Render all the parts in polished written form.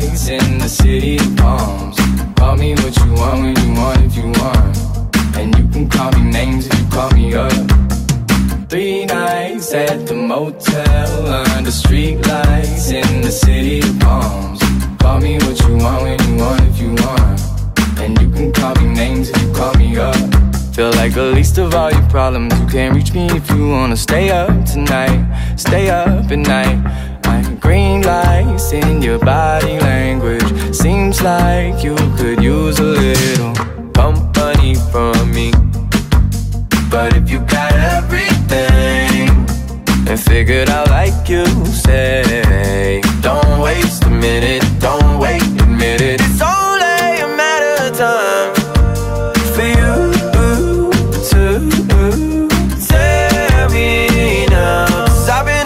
lights in the city of palms. Call me what you want when you want if you want. And you can call me names if you call me up. 3 nights at the motel under street lights in the city of palms. Call me what you want when you want if you want. And you can call me names if you call me up. Feel like the least of all your problems. You can't reach me if you wanna stay up tonight. Stay up at night. Green lights in your body language. Seems like you could use a little company from me. But if you got everything and figured out like you say, don't waste a minute, don't wait, admit it. It's only a matter of time for you to tell me now. 'Cause I've been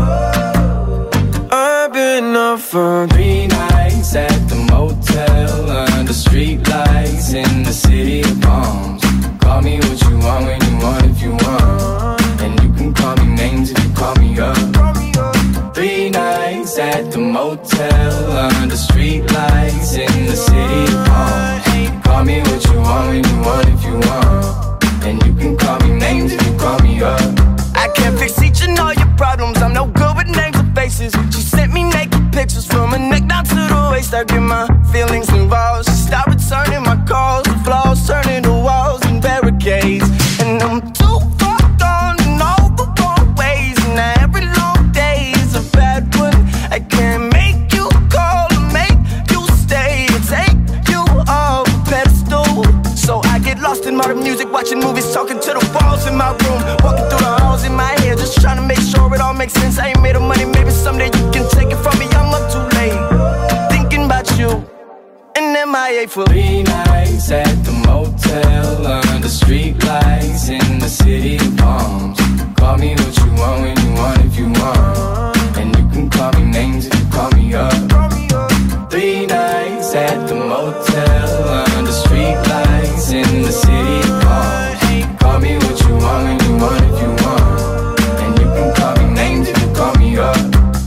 up for 3 nights at the motel under street lights in the city of palms. Call me what you want when you want if you want. And you can call me names if you call me up. 3 nights at the motel under street lights in the city of palms. Call me what you want when you want if you want. And you can call me names if you call me up. I can't fix each and all your problems. I'm no good with names or faces. She sent me naked pictures from her neck down to the waist. I get my feelings involved. She stopped returning my calls. The flaws turning to walls and barricades. And I'm too far gone in all the wrong ways. And now every long day is a bad one. I can't make you call or make you stay or take you off a pedestal. So I get lost in modern music, watching movies, talking to the walls in my room, walking through the halls in my head, just trying to make sure it all makes sense. I ain't made of money, maybe someday you can take it from me. I'm up too late, thinking about you, and MIA for 3 nights at the motel under street lights in the city of palms. Call me what you want when you want if you want. And you can call me names if you call me up. 3 nights at the motel under street lights in the city of palms. Call me what you want when you want if you want. And you can call me names if you call me up.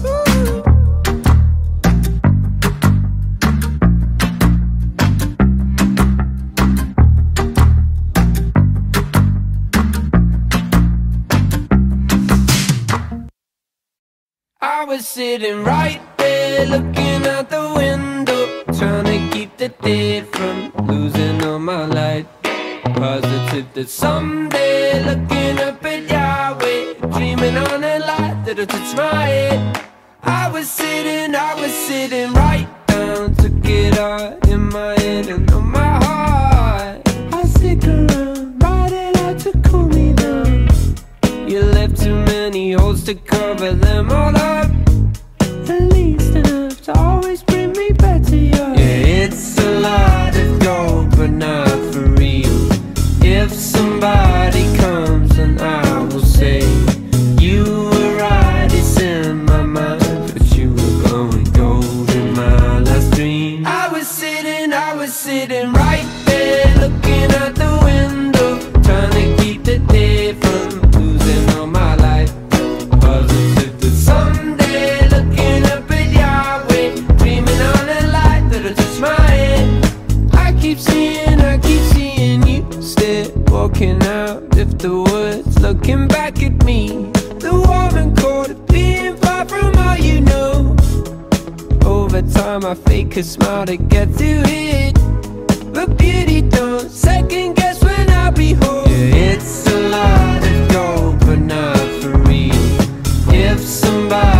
I was sitting right there looking out the window, trying to keep the dead from losing all my light. Positive that someday, looking up at Yahweh, dreaming on a light that'll touch my head. I was sitting right down, took it all in my head and on my heart. I'll stick around, ride it out to cool me down. You left too many holes to cover them all up, at least enough to always bring me back to you. Yeah, it's a lot of gold, but not for real. If somebody comes, then I will say you were right, it's in my mind, but you were glowing gold in my last dream. I was sitting right there looking out the window, trying to keep the day from losing all my life. Positive that someday, looking up at Yahweh, dreaming on a light that'll touch my head. I keep seeing you still walking out of the woods, looking back at me. The warm and cold of being far from all you know. Over time I fake a smile to get through it, but beauty don't second guess when I behold. Yeah, it's a lot of gold, but not for real. If somebody